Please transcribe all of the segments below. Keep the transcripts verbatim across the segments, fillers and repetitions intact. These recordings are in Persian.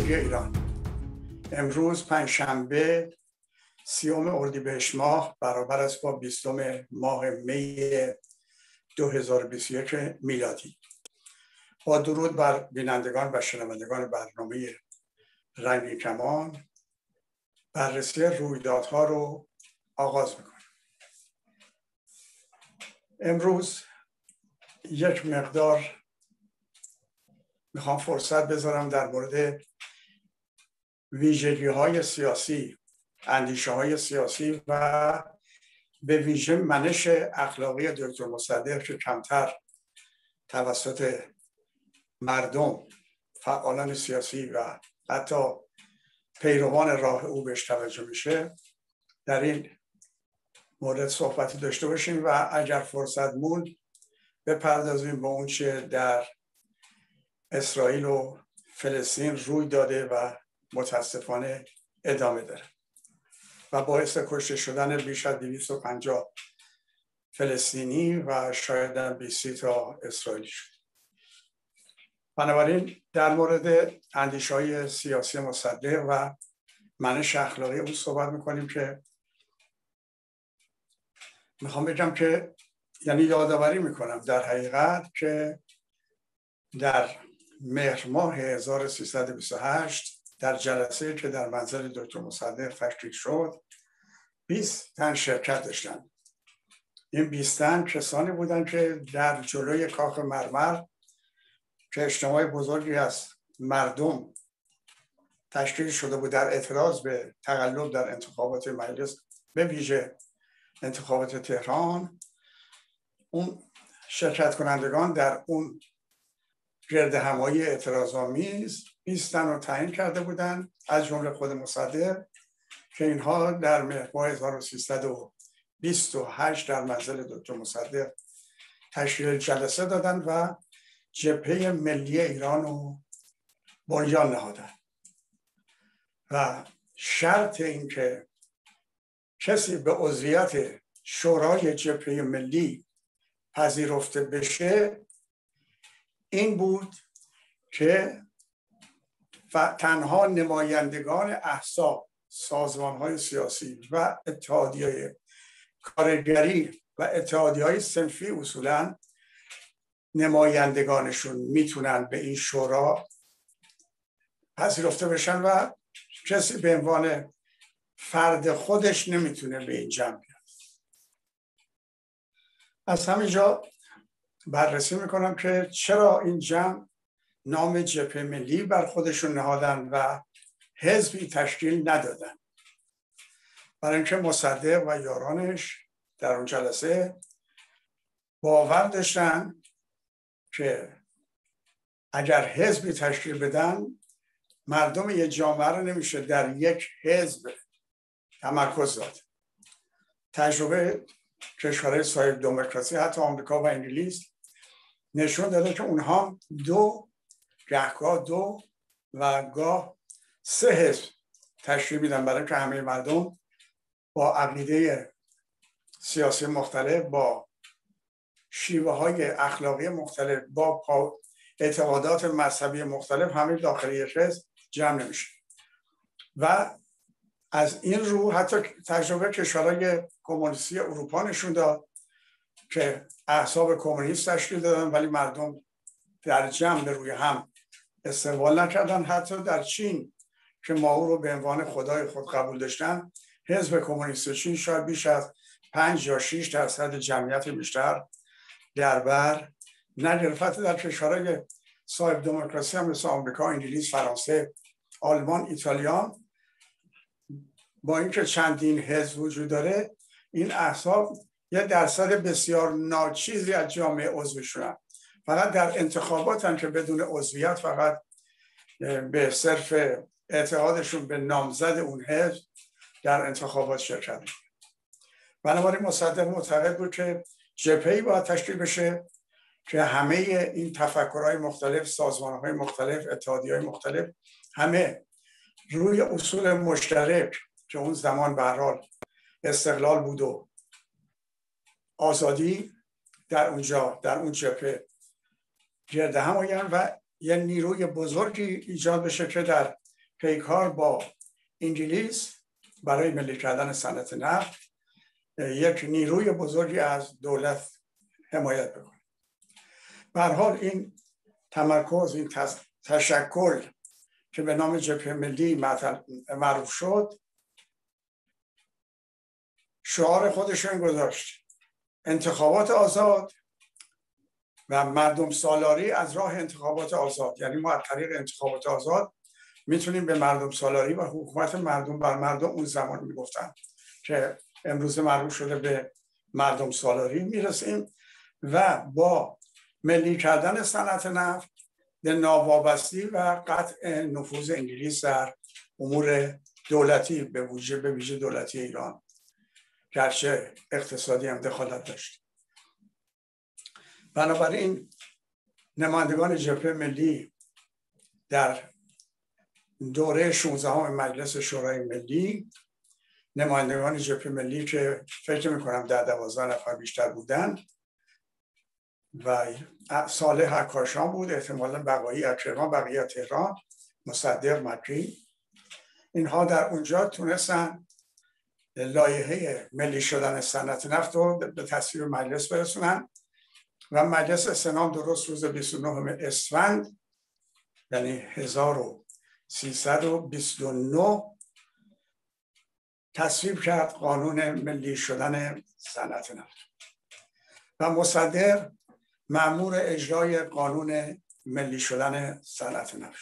جمهوری ایران. امروز پنجشنبه سیوم اردیبهشت ماه برابر است با بیستم ماه می دو هزار و بیست و یک میلادی. با درود بر بینندگان و شنوندگان برنامه رنگین کمان، بررسی رویدادها رو آغاز میکنیم. امروز یک مقدار میخوام فرصت بذارم در مورد ویژگی‌های سیاسی، اندیشه‌های سیاسی و به ویژه منش اخلاقی دکتر مصدق که کمتر توسط مردم، فعالان سیاسی و حتی پیروان راه او بهش توجه میشه، در این مورد صحبتی داشته باشیم و اگر فرصت موند بپردازیم به اون چه در اسرائیل و فلسطین روی داده و متاسفانه ادامه داره و باعث کشته شدن بیش از دویست و پنجاه فلسطینی و شاید بیست تا اسرائیلی شد. بنابراین در مورد اندیشه‌های سیاسی مصدق و منش اخلاقی اون صحبت میکنیم که میخوام بگم که یعنی یادآوری میکنم در حقیقت که در مهر ماه هزار و سیصد و بیست و هشت در جلسه که در منزل دکتر مصدق تشکیل شد بیست تن شرکت داشتند. این بیست تن کسانی بودند که در جلوی کاخ مرمر که اجتماع بزرگی از مردم تشکیل شده بود در اعتراض به تقلب در انتخابات مجلس، به ویژه انتخابات تهران، اون شرکت کنندگان در اون گرد همایی اعتراض‌آمیز بیست تن رو تعیین کرده بودند، از جمله خود مصدق، که اینها در مهر ماه هزار و سیصد و بیست و هشت در منزل دکتر مصدق تشکیل جلسه دادند و جبهه ملی ایران رو بنیان نهادند و شرط این که کسی به عضویت شورای جبهه ملی پذیرفته بشه این بود که تنها نمایندگان احزاب، سازمان‌های سیاسی و اتحادیه‌های کارگری و اتحادیه‌های صنفی اصولاً نمایندگانشون میتونن به این شورا پذیرفته بشن و کسی به عنوان فرد خودش نمیتونه به این جمع بیاد. از همینجا بررسی میکنم که چرا این جمع نام جبهه ملی بر خودشون نهادن و حزبی تشکیل ندادن. برای اینکه مصدق و یارانش در اون جلسه باور داشتن که اگر حزبی تشکیل بدن مردم یک جامعه رو نمیشه در یک حزب تمرکز داد. تجربه کشورهای صاحب دموکراسی حتی آمریکا و انگلیس نشون داده که اونها دو گهگاه دو و گاه سه حزب تشکیل میدن برای که همه مردم با عقیده سیاسی مختلف، با شیوه های اخلاقی مختلف، با اعتقادات مذهبی مختلف همه داخل یک حزب جمع نمیشه. و از این رو حتی تجربه کشورهای کمونیستی اروپا نشون داد که احزاب کمونیست تشکیل دادن ولی مردم در جمع به روی هم استقبال نکردن. حتی در چین که ما او رو به عنوان خدای خود قبول داشتن، حزب کمونیست چین شاید بیش از پنج یا شش درصد جمعیت بیشتر در بر نگرفت. در کشورهای صاحب دموکراسی هم مثل آمریکا، انگلیس، فرانسه، آلمان، ایتالیا، با اینکه چندین حزب وجود داره، این احزاب یه درصد بسیار ناچیزی از جامعه عضوشونن. فقط در انتخابات هم که بدون عضویت فقط به صرف اعتقادشون به نامزد اون حزب در انتخابات شرکت می‌کنن. بنابراین مصدق معتقد بود که جبهه‌ای باید تشکیل بشه که همه این تفکرهای مختلف، سازمان‌های مختلف، اتحادیه‌های مختلف، همه روی اصول مشترک که اون زمان به هر حال استقلال بود و آزادی در اونجا در اون جبهه گرد هم آیند و یه نیروی بزرگی ایجاد بشه که در پیکار با انگلیس برای ملی کردن صنعت نفت یک نیروی بزرگی از دولت حمایت بکنه. به هر حال این تمرکز، این تشکل که به نام جبهه ملی معروف شد، شعار خودشون گذاشت: انتخابات آزاد و مردم سالاری از راه انتخابات آزاد. یعنی ما از طریق انتخابات آزاد میتونیم به مردم سالاری و حکومت مردم بر مردم، اون زمان میگفتن که امروز معروف شده به مردم سالاری، میرسیم و با ملی کردن صنعت نفت به ناوابستی و قطع نفوذ انگلیس در امور دولتی، به ویژه به ویژه دولتی ایران، گرچه اقتصادی هم دخالت داشت. بنابراین نمایندگان جبهه ملی در دوره شانزدهم مجلس شورای ملی، نمایندگان جبهه ملی که فکر میکنم در دوازده نفر بیشتر بودن و صالح عکاشان بود، احتمالا بقایی از کرمان، بقیه تهران، مصدق مکری، اینها در اونجا تونستن لایحه ملی شدن صنعت نفت رو به تصویب مجلس برسونن و مجلس سنا درست روز بیست و نهم اسفند یعنی هزار و سیصد و بیست و نه تصویب کرد قانون ملی شدن صنعت نفت و مصدق مأمور اجرای قانون ملی شدن صنعت نفت.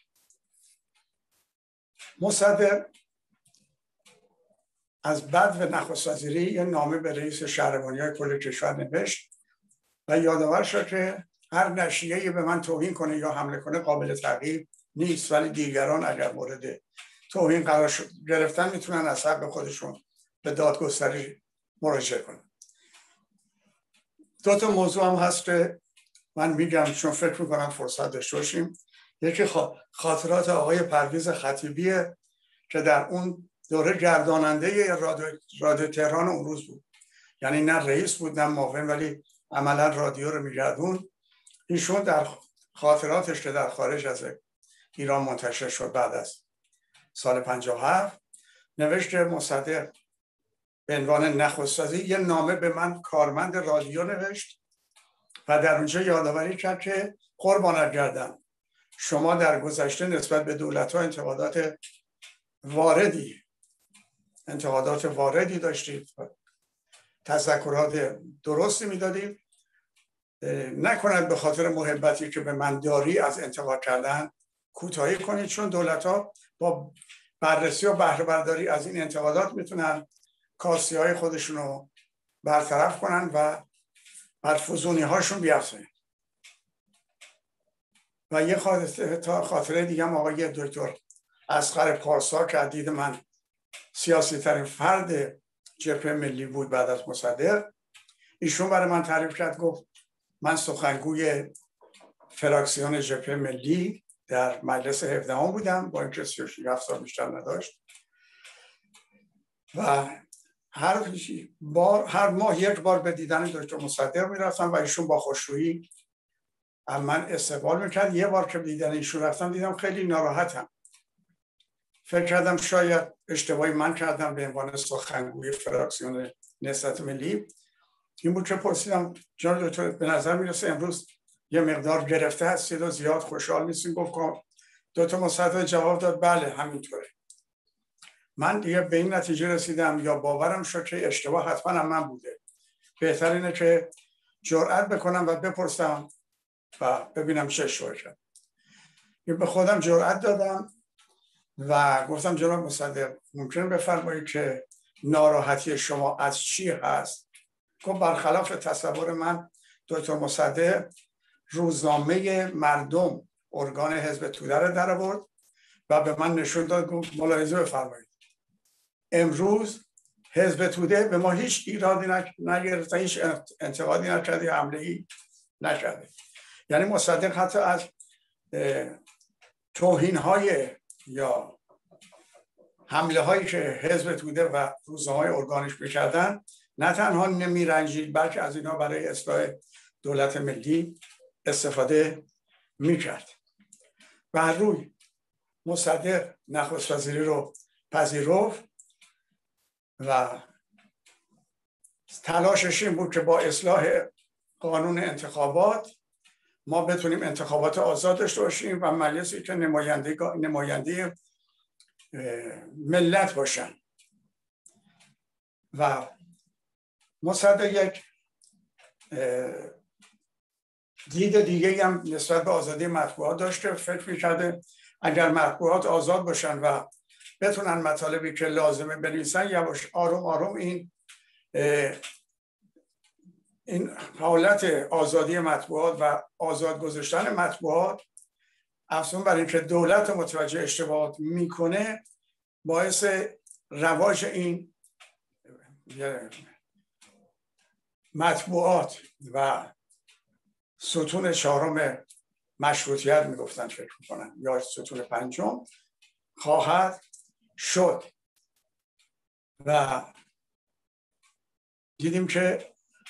مصدق از بعد و نخست وزیری یه نامه به رئیس شهربانی‌های کل کشور نوشت و یادآور شد که هر نشریه‌ای به من توهین کنه یا حمله کنه قابل تعقیب نیست، ولی دیگران اگر مورد توهین قرار گرفتن میتونن از حق خودشون به دادگستری مراجعه کنن. دو تا موضوع هم هست که من میگم چون فکر میکنم فرصت داشته باشیم. یکی خاطرات آقای پرویز خطیبیه که در اون دوره گرداننده رادیو, رادیو تهران اون روز بود، یعنی نه رئیس بود نه معاون، ولی عملا رادیو رو میگردون. ایشون در خاطراتش که در خارج از ایران منتشر شد بعد از سال پنجاه و هفت نوشت که مصدق به عنوان نخست وزیر یه نامه به من کارمند رادیو نوشت و در اونجا یادآوری کرد که قربانت گردم، شما در گذشته نسبت به دولت‌ها انتقادات واردی انتقادات واردی داشتید، تذکرات درستی میدادید، نکند به خاطر محبتی که به من داری از انتقاد کردن کوتاهی کنید، چون دولت‌ها با بررسی و بهره برداری از این انتقادات میتونن کاستی های خودشون رو برطرف کنن و بر فزونی هاشون بیافزاین. و یه خاطره, خاطره دیگه هم آقای دکتر اصغر پارسا که از دید من سیاسی ترین فرد جبهه ملی بود بعد از مصدق، ایشون برای من تعریف کرد، گفت من سخنگوی فراکسیون جبهه ملی در مجلس هفدهم بودم با اینکه سی و هفت سال بیشتر نداشت و هر بار هر ماه یک بار به دیدن دکتر مصدق میرفتم و ایشون با خوشرویی من استقبال میکرد. یه بار که دیدن ایشون رفتم دیدم خیلی ناراحتم، فکر کردم شاید اشتباهی من کردم به عنوان سخنگوی فراکسیون نهضت ملی. این بود که پرسیدم جناب دکتر به نظر میرسه امروز یه مقدار گرفته هستید و زیاد خوشحال نیستید. گفت دکتر مصدق جواب داد بله همینطوره. من دیگه به این نتیجه رسیدم یا باورم شد که اشتباه حتما هم من بوده، بهتر اینه که جرأت بکنم و بپرسم و ببینم چه اشتباهی کردم. به خودم جرأت دادم و گفتم جناب مصدق ممکنه بفرمایید که ناراحتی شما از چی هست؟ گفت برخلاف تصور من دکتر مصدق روزنامه مردم ارگان حزب توده رو در آورد و به من نشون داد، گفت ملاحظه بفرمایید امروز حزب توده به ما هیچ ایرادی نگرفته، هیچ انتقادی نکرده، حمله‌ای نکرده. یعنی مصدق حتی از توهین‌های یا حمله هایی که حزب توده و روزنامه‌های ارگانش میکردن نه تنها نمیرنجید بلکه از اینا برای اصلاح دولت ملی استفاده میکرد. بر روی مصدق نخست وزیری رو پذیرفت و تلاشش این بود که با اصلاح قانون انتخابات ما بتونیم انتخابات آزاد داشته باشیم و مجلسی که نماینده نماینده ملت باشن. و مصدق یک دید دیگه هم نسبت به آزادی مطبوعات داشته. فکر می‌کرده اگر مطبوعات آزاد باشن و بتونن مطالبی که لازمه بنویسن، یواش آروم آروم این این حالت آزادی مطبوعات و آزاد گذاشتن مطبوعات افزون بر اینکه دولت متوجه اشتباهات میکنه باعث رواج این مطبوعات و ستون چهارم مشروطیت میگفتن فکر میکنن یا ستون پنجم خواهد شد. و دیدیم که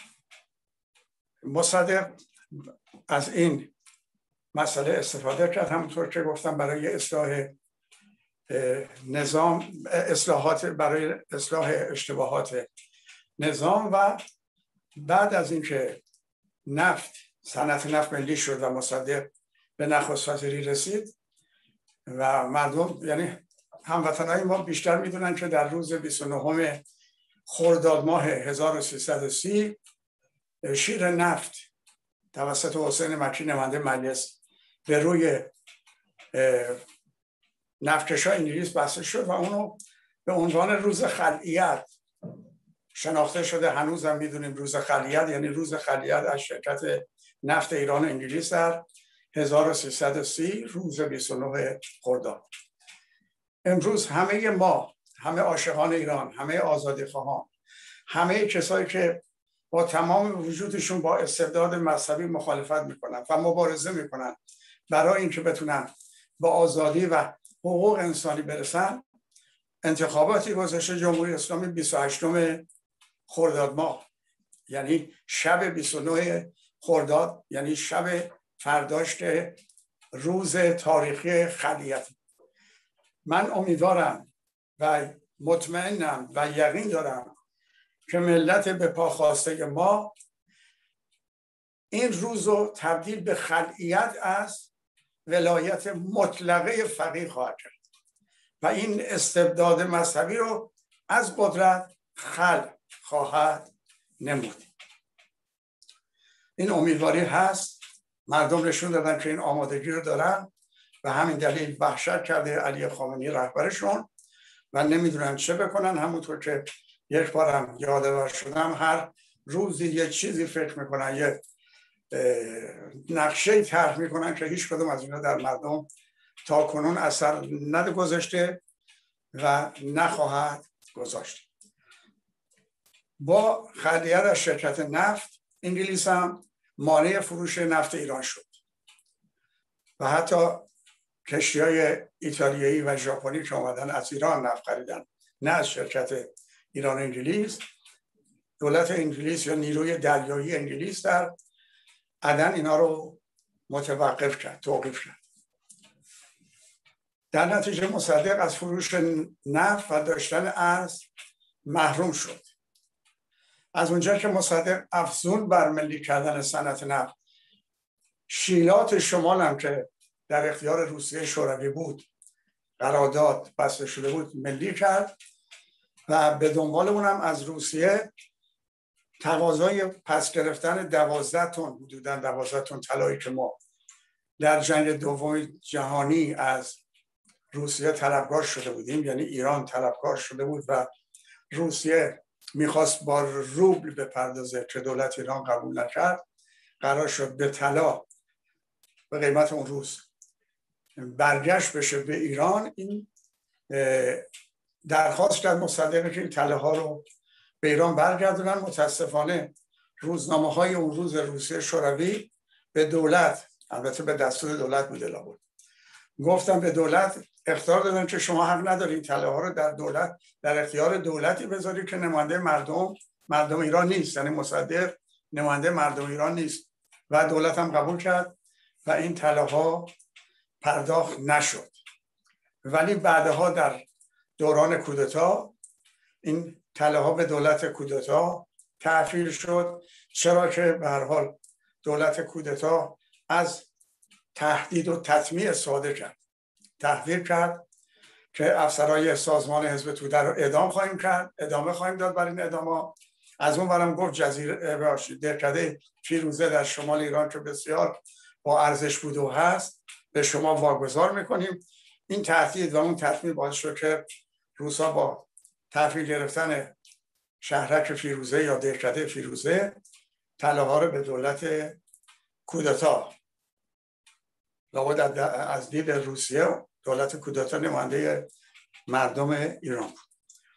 مصدق از این مسئله استفاده کرد، همونطور که گفتم برای اصلاح نظام، اصلاحات برای اصلاح اشتباهات نظام. و بعد از اینکه نفت صنعت نفت ملی شد و مصدق به نخست وزیری رسید و مردم یعنی هموطنهای ما بیشتر میدونن که در روز بیست و نهم خرداد ماه هزار و سیصد و سی شیر نفت توسط حسین مکی نماینده مجلس به روی نفتکش‌ها انگلیس بسته شد و اونو به عنوان روز خلعیت شناخته شده. هنوزم میدونیم روز خلعیت یعنی روز خلعیت از شرکت نفت ایران و انگلیس در هزار و سیصد و سی روز بیست و نه خرداد. امروز همه ما، همه عاشقان ایران، همه آزادیخواهان، همه کسایی که با تمام وجودشون با استبداد مذهبی مخالفت میکنن و مبارزه میکنن برای اینکه بتونن با آزادی و حقوق انسانی برسن، انتخاباتی گذاشته جمهوری اسلامی بیست و هشتم خرداد ماه، یعنی شب بیست و نه خرداد، یعنی شب فرداش که روز تاریخی خلعیت. من امیدوارم و مطمئنم و یقین دارم که ملت به پا خواسته ما این روز رو تبدیل به خلعیت از ولایت مطلقه فقیه خواهد کرد و این استبداد مذهبی رو از قدرت خلع خواهد نمود. این امیدواری هست. مردم نشون دادن که این آمادگی رو دارن و همین دلیل وحشت کرده علی خامنه‌ای رهبرشون و نمیدونن چه بکنن. همونطور که یک بارم یادآور شدم، هر روزی یک چیزی فکر میکنن، یک نقشه طرح میکنن که هیچ کدوم از اینا در مردم تا کنون اثر نگذاشته و نخواهد گذاشت. با خلعیت از شرکت نفت، انگلیس هم مانع فروش نفت ایران شد و حتی کشتی‌های ایتالیایی و ژاپنی که اومدن از ایران نفت خریدن، نه از شرکت ایران انگلیس، دولت انگلیس یا نیروی دریایی انگلیس در عدن اینا رو متوقف کرد، توقیف کرد. در نتیجه مصدق از فروش نفت و داشتن ارز محروم شد. از اونجا که مصدق افزون بر ملی کردن صنعت نفت، شیلات شمال هم که در اختیار روسیه شوروی بود، قرارداد بسته شده بود، ملی کرد و به دنبال اونم از روسیه تقاضای پس گرفتن دوازده تن حدوداً دوازده تن طلایی که ما در جنگ دوم جهانی از روسیه طلبکار شده بودیم، یعنی ایران طلبکار شده بود و روسیه میخواست با روبل بپردازه که دولت ایران قبول نکرد، قرار شد به طلا به قیمت اون روز برگشت بشه به ایران. این درخواست کرد مصدق که این طلاها رو به ایران برگردونن. متاسفانه روزنامه های اون روز روسیه شوروی به دولت، البته به دستور دولت بوده بود، گفتم به دولت اختیار دادن که شما حق ندارید طلاها رو در دولت در اختیار دولتی بذارید که نماینده مردم مردم ایران نیست، یعنی مصدق نماینده مردم ایران نیست و دولت هم قبول کرد و این طلاها پرداخت نشد. ولی بعدها در دوران کودتا این تله ها به دولت کودتا تحویل شد. چرا که به هر حال دولت کودتا از تهدید و تطمیع استفاده کرد، تحویل کرد که افسرهای سازمان حزب توده رو اعدام خواهیم کرد، ادامه خواهیم داد برای این اعدام. از اون برم گفت جزیره باشید دهکده فیروزه در شمال ایران که بسیار با ارزش بود و هست به شما واگذار میکنیم. این تهدید و اون تطمیع باعث شد که روسا با تحویل گرفتن شهرک فیروزه یا دهکده فیروزه تله ها رو به دولت کودتا، لابد از دید روسیه دولت کودتا نماینده مردم ایران بود.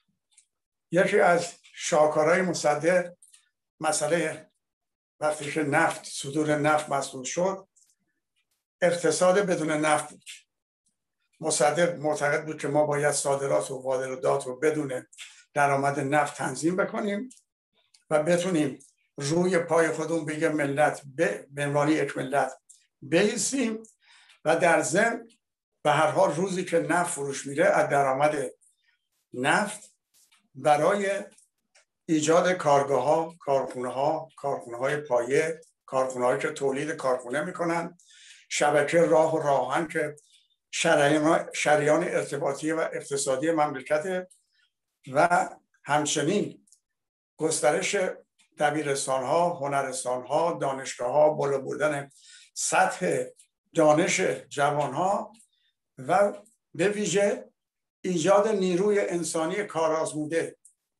یکی از شاهکارهای مصدق مسئله وقتی که نفت صدور نفت مسدود شد اقتصاد بدون نفت بود. مصدق معتقد بود که ما باید صادرات و واردات رو بدون درآمد نفت تنظیم بکنیم و بتونیم روی پای خودمون بگه ملت به عنوان یک ملت بایستیم و در ضمن به هر حال روزی که نفت فروش میره از درآمد نفت برای ایجاد کارگاه ها، کارخونه ها، کارخونه های پایه، کارخونه هایی که تولید کارخونه میکنن، شبکه راه و راهن که شریان, شریان ارتباطی و اقتصادی مملکت و همچنین گسترش دبیرستان ها، هنرستان ها، دانشگاه ها، بالا بردن سطح دانش جوان ها و به ویژه ایجاد نیروی انسانی کارآزموده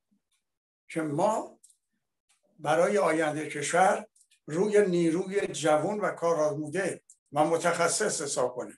که ما برای آینده کشور روی نیروی جوان و کارآزموده و متخصص حساب کنیم.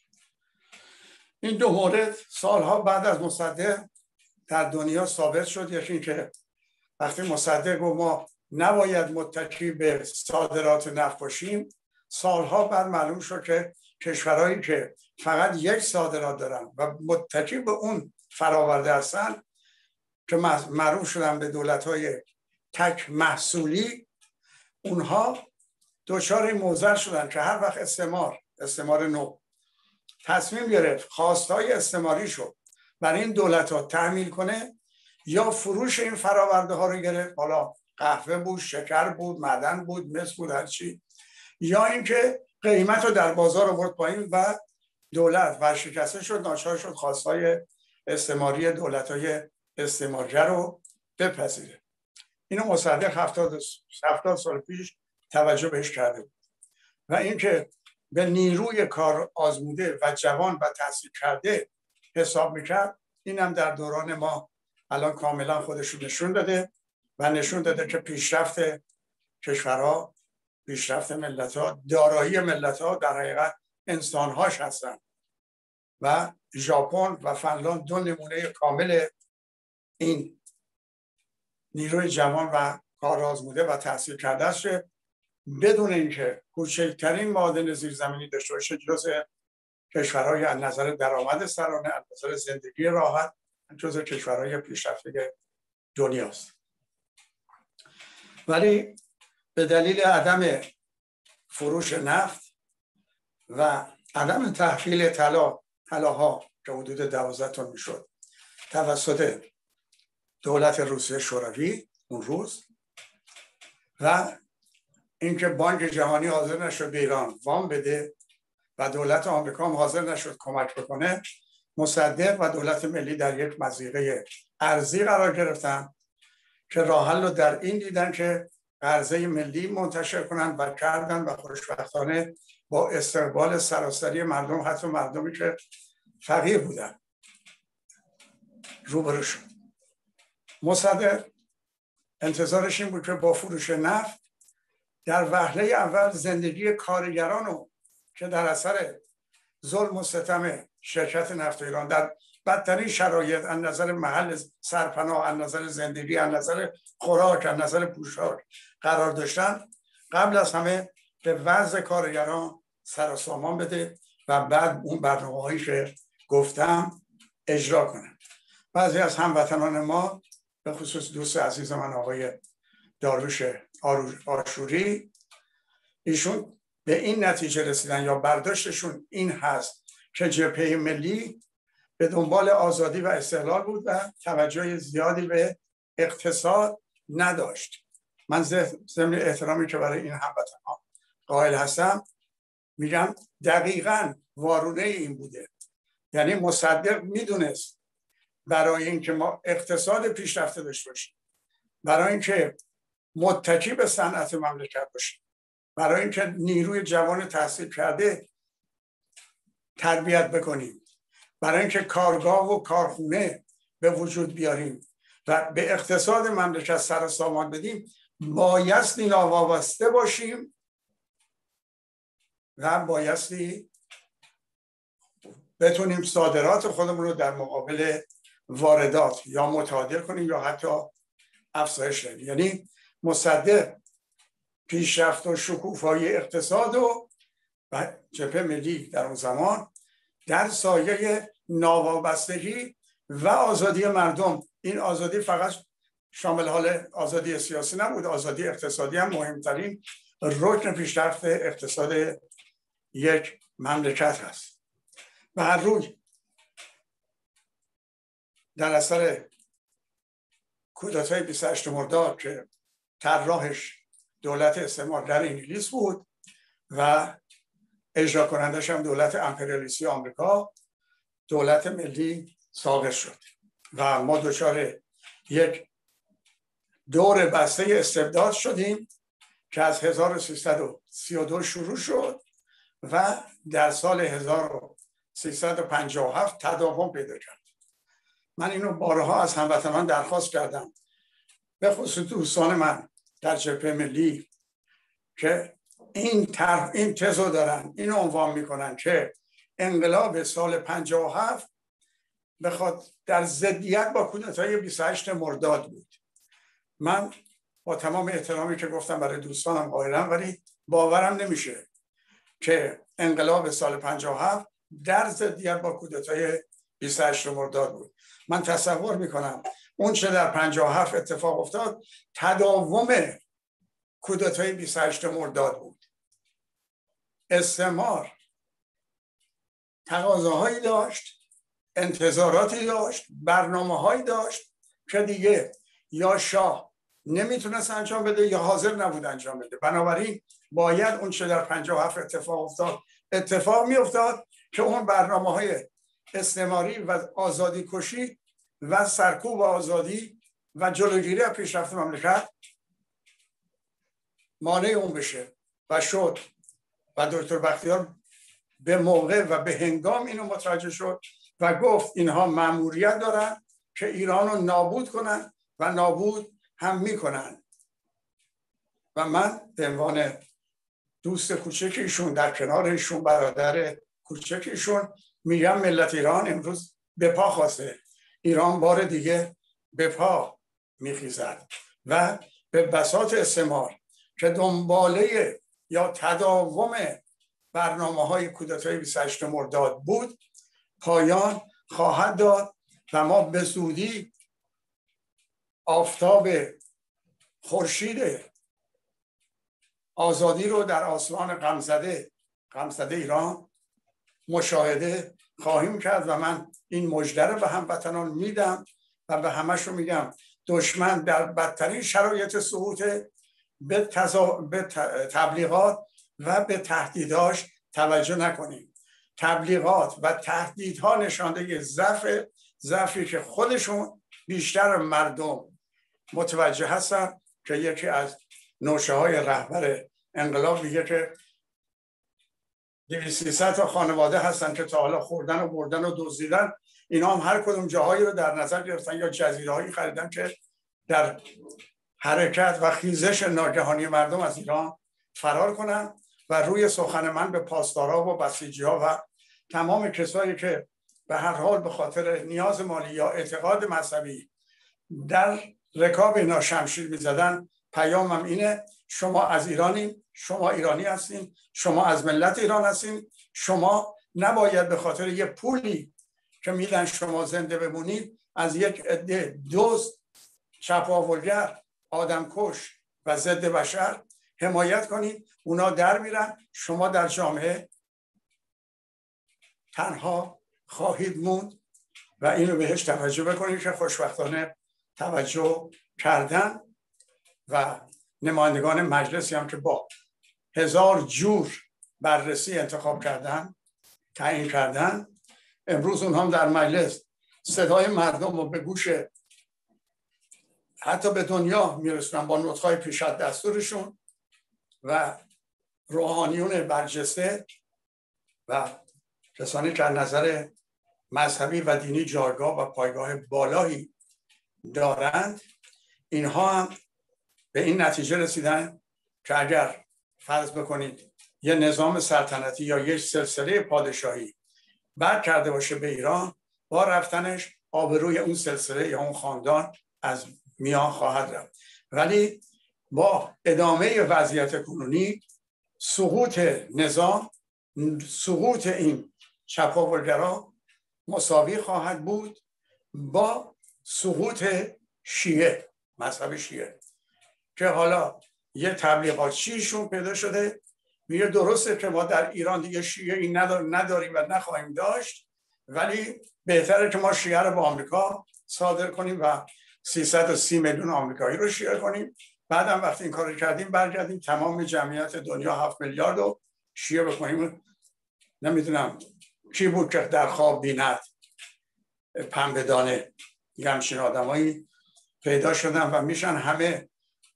این دو مورد سالها بعد از مصدق در دنیا ثابت شد. یکی این که وقتی مصدق و ما نباید متکی به صادرات نفت باشیم، سالها بعد معلوم شد که کشورهایی که فقط یک صادرات دارن و متکی به اون فراورده هستن که معروف شدن به دولت‌های تک محصولی، اونها دچار موضع شدن که هر وقت استعمار استعمار نو تصمیم گرفت خواستای استعماری شد برای این دولت‌ها تحمیل کنه یا فروش این فراورده ها رو گرفت، حالا قهوه بود، شکر بود، معدن بود، مس بود، هر چی، یا اینکه قیمت رو در بازار آورد پایین و دولت ورشکسته شد، ناچار شد خواستای استعماری دولت‌های استعمارگر رو بپذیره. اینو مصدق هفتاد سال پیش توجه بهش کرده بود و اینکه به نیروی کار آزموده و جوان و تحصیل کرده حساب میکرد، اینم در دوران ما الان کاملا خودش رو نشون داده و نشون داده که پیشرفت کشورها، پیشرفت ملت‌ها، دارایی ملت‌ها در حقیقت انسان‌هاش هستن و ژاپن و فنلاند دو نمونه کامل این نیروی جوان و کار آزموده و تحصیل کرده است بدون اینکه کوچکترین معادن زیرزمینی داشته باشه جزء کشورهای از نظر درآمد سرانه، از نظر زندگی راحت، جزء کشورهای پیشرفته دنیاست. ولی به دلیل عدم فروش نفت و عدم تحویل طلا طلاها که حدود دوازده تن میشد توسط دولت روسیه شوروی اون روز و اینکه بانک جهانی حاضر نشد به ایران وام بده و دولت آمریکا هم حاضر نشد کمک بکنه، مصدق و دولت ملی در یک مضیقه ارضی قرار گرفتن که راه حل رو در این دیدن که قرضه ملی منتشر کنن و کردن و خوشبختانه با استقبال سراسری مردم، حتی مردمی که فقیر بودن، روبرو شد. مصدق انتظارش این بود که با فروش نفت در وهله اول زندگی کارگرانو که در اثر ظلم و ستم شرکت نفت ایران در بدترین شرایط از نظر محل سرپناه، از نظر زندگی، از نظر خوراک، از نظر پوشاک قرار داشتن، قبل از همه به وضع کارگران سر و سامان بده و بعد اون برنامه‌هایی که گفتم اجرا کنه. بعضی از هموطنان ما به خصوص دوست عزیز من آقای داریوش آشوری، ایشون به این نتیجه رسیدن یا برداشتشون این هست که جبهه ملی به دنبال آزادی و استقلال بود و توجه زیادی به اقتصاد نداشت. من ضمن احترامی که برای این هموطنان قائل هستم میگم دقیقاً وارونه این بوده. یعنی مصدق میدونست برای اینکه ما اقتصاد پیشرفته داشته باشیم، برای اینکه متکی به صنعت مملکت باشیم، برای اینکه نیروی جوان تحصیل کرده تربیت بکنیم، برای اینکه کارگاه و کارخونه به وجود بیاریم و به اقتصاد مملکت سر و سامان بدیم، بایستی ناوابسته باشیم و بایستی بتونیم صادرات خودمون رو در مقابل واردات یا متعادل کنیم یا حتی افزایش بدیم. یعنی مصدق پیشرفت و شکوفایی اقتصاد و جبهه ملی در اون زمان در سایه ناوابستگی و آزادی مردم. این آزادی فقط شامل حال آزادی سیاسی نبود، آزادی اقتصادی هم مهمترین رکن پیشرفت اقتصاد یک مملکت هست. و هر روی در اثر کودتای بیست و هشت مرداد که طراحش دولت استعمار در انگلیس بود و اجرا کنندش هم دولت امپریالیستی آمریکا، دولت ملی ساقط شد و ما دچار یک دور بسته استبداد شدیم که از هزار و سیصد و سی و دو شروع شد و در سال هزار و سیصد و پنجاه و هفت تداوم پیدا کرد. من اینو بارها از هموطنان درخواست کردم، به خصوص دوستان من در جبهه ملی که این طرح این تزو دارن، این عنوان میکنن که انقلاب سال پنجاه و هفت بخواد در ضدیت با کودتای بیست و هشت مرداد بود. من با تمام احترامی که گفتم برای دوستانم قائلم، ولی باورم نمیشه که انقلاب سال پنجاه و هفت در ضدیت با کودتای بیست و هشت مرداد بود. من تصور میکنم اون چه در پنجاه و هفت اتفاق افتاد تداوم کودتای بیست و هشت مرداد بود. استعمار تقاضاهایی داشت، انتظاراتی داشت، برنامه‌هایی داشت که دیگه یا شاه نمیتونست انجام بده یا حاضر نبود انجام بده. بنابراین باید اون چه در پنجاه و هفت اتفاق افتاد اتفاق میافتاد که اون برنامه‌های استعماری و آزادی کشی و سرکوب آزادی و جلوگیری از پیشرفت مملکت مانع اون بشه و شد. و دکتر بختیار به موقع و به هنگام اینو متوجه شد و گفت اینها مأموریت دارن که ایران رو نابود کنن و نابود هم میکنن. و من به عنوان دوست کوچک ایشون، در کنار ایشون، برادر کوچک ایشون، میگم ملت ایران امروز به پا خواسته. ایران بار دیگه به پا میخیزد و به بساط استعمار که دنباله یا تداوم برنامه‌های کودتای بیست و هشت مرداد بود پایان خواهد داد و ما به زودی آفتاب خورشید آزادی رو در آسمان غمزده غمزده ایران مشاهده خواهیم کرد. و من این مژده رو به هموطنان میدم و به همشون میگم دشمن در بدترین شرایط سقوط به, تزا... به تبلیغات و به تهدیداش توجه نکنیم. تبلیغات و تهدیدها نشانده ضعف ضعفی که خودشون بیشتر مردم متوجه هستن که یکی از نوشه های رهبر انقلاب میگه که دویست سیصد تا خانواده هستن که تا حالا خوردن و بردن و دزدیدن، اینا هم هر کدوم جاهایی رو در نظر گرفتن یا جزیره‌هایی خریدن که در حرکت و خیزش ناگهانی مردم از ایران فرار کنن. و روی سخن من به پاسدارا و بسیجی‌ها و تمام کسایی که به هر حال به خاطر نیاز مالی یا اعتقاد مذهبی در رکاب اینا شمشیر می‌زدن، پیامم اینه: شما از ایرانی، شما ایرانی هستین، شما از ملت ایران هستین. شما نباید به خاطر یه پولی که میدن شما زنده بمونید از یک عده دزد، چپاولگر، آدمکش و ضد بشر حمایت کنید. اونا در میرن، شما در جامعه تنها خواهید موند و اینو بهش توجه بکنید که خوشبختانه توجه کردن و نمایندگان مجلسی هم که با هزار جور بررسی انتخاب کردن، تعیین کردن، امروز اونها هم در مجلس صدای مردم رو به گوش حتی به دنیا میرسونن با نطق‌های پیش از دستورشون و روحانیون برجسته و کسانی که از نظر مذهبی و دینی جایگاه و پایگاه بالایی دارند، اینها هم به این نتیجه رسیدن که اگر فرض بکنید یه نظام سلطنتی یا یک سلسله پادشاهی بر کرده باشه به ایران، با رفتنش آبروی اون سلسله یا اون خاندان از میان خواهد رفت. ولی با ادامه وضعیت کنونی سقوط نظام، سقوط این چپاولگرا مساوی خواهد بود با سقوط شیعه، مذهب شیعه، که حالا یه تبلیغاتچیشون پیدا شده میگه درسته که ما در ایران دیگه شیعه نداریم و نخواهیم داشت، ولی بهتره که ما شیعه رو به آمریکا صادر کنیم و سیصد و سی میلیون آمریکایی رو شیعه کنیم. بعدم وقتی این کار رو کردیم برگردیم تمام جمعیت دنیا هفت میلیارد رو شیعه بکنیم. نمیدونم کی بود که در خواب بیند پنبه دانه، یه همچین آدمایی پیدا شدن و میشن همه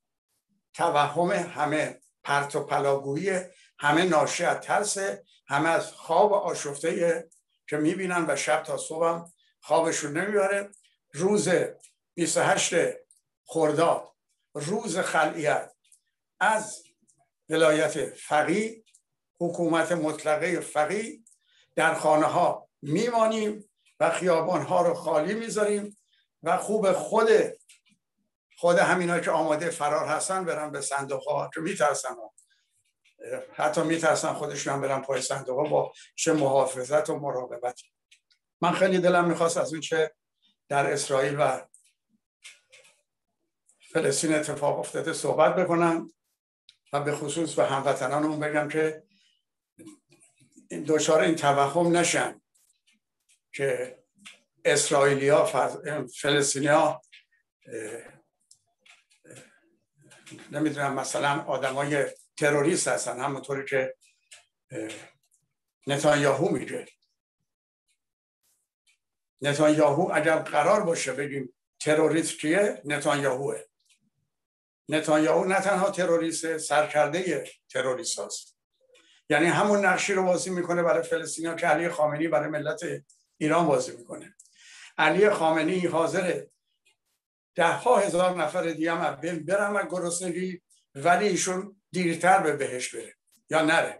توهم، همه پرت و پلاگویی، همه ناشی از ترس، همه از خواب آشفته که میبینن و شب تا صبح هم خوابشون نمیبره. روز بیست و هشتم خرداد، روز خلعیت از ولایت فقیه، حکومت مطلقه فقیه، در خانه ها میمانیم و خیابان ها رو خالی میذاریم و خوب خود خود همینا که آماده فرار هستن برن به صندوق ها، که میترسن، حتی میترسن خودشون هم برن پای صندوق ها با چه محافظت و مراقبت. من خیلی دلم میخواست از اون چه در اسرائیل و فلسطین اتفاق افتاده صحبت بکنم و به خصوص به هموطنانمون بگم که دچار این توهم نشن که اسرائیلیا فلسطینیا نمیدونم مثلا آدمای تروریست هستن، همونطوری که نتانیاهو میگه. نتانیاهو اگر قرار باشه بگیم تروریست کیه، نتانیاهوه. نتانیاهو نه تنها تروریست، سرکرده تروریست هست. یعنی همون نقشی رو بازی میکنه برای فلسطینیا که علی خامنه‌ای برای ملت ایران بازی میکنه. علی خامنه‌ای حاضره ده ها هزار نفر دیگه هم برن و گرسنگی، ولی ایشون دیرتر به بهشت بره یا نره.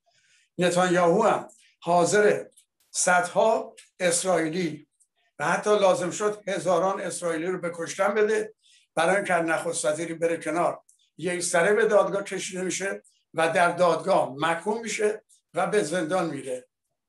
نتانیاهو هم حاضره صدها اسرائیلی و حتی لازم شد هزاران اسرائیلی رو به کشتن بده برای اینکه نخست وزیری بره کنار، یک سره به دادگاه کشیده میشه و در دادگاه محکوم میشه و به زندان میره.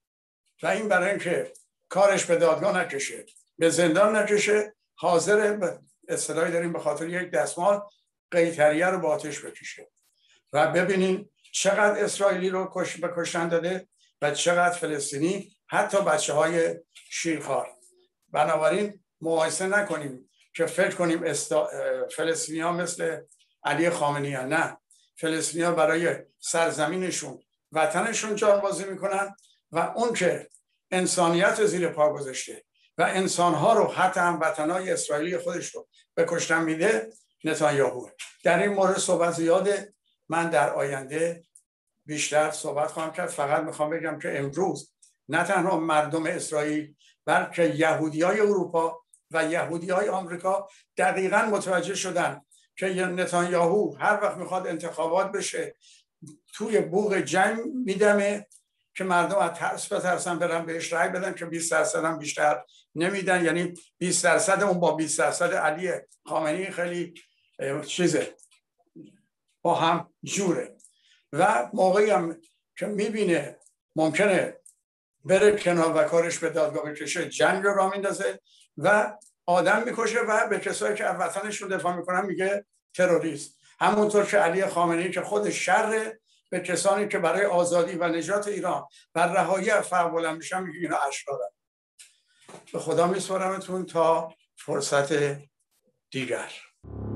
و این برای اینکه کارش به دادگاه نکشه، به زندان نکشه، حاضره به اصطلاحی داریم به خاطر یک دستمال قیطریه رو با آتش بکشه. و ببینین چقدر اسرائیلی رو کش بکشتن داده و چقدر فلسطینی، حتی بچه های شیرخوار. بنابراین مقایسه نکنیم که فکر کنیم استا... فلسطینی ها مثل علی خامنه‌ای ها. نه، فلسطینی ها برای سرزمینشون، وطنشون جان بازی میکنن و اون که انسانیت زیر پا گذاشته و انسانها رو حتی هم وطنهای اسرائیلی خودش رو به کشتن میده نتانیاهو. در این مورد صحبت زیاده، من در آینده بیشتر صحبت خواهم کرد. فقط میخوام بگم که امروز نه تنها مردم اسرائیل بلکه یهودیای اروپا و یهودیای آمریکا دقیقاً متوجه شدن که نتانیاهو هر وقت میخواد انتخابات بشه توی بوق جنگ میدمه که مردم از ترس بترسن برن بهش رای بدن که بیست درصد هم بیشتر نمیدن. یعنی بیست درصد اون با بیست درصد علی خامنه‌ای خیلی چیزه، با هم جوره. و موقعی هم که میبینه ممکنه بره کنار و کارش به دادگاه بکشه، جنگ رو را میندازه و آدم میکشه و به کسایی که از وطنشون دفاع میکنن میگه تروریست. همونطور که علی خامنه‌ای که خود شر به کسانی که برای آزادی و نجات ایران و رهایی از فقر بلند میشن میگه اینا اشرارن. به خدا میسپارمتون تا فرصت دیگر.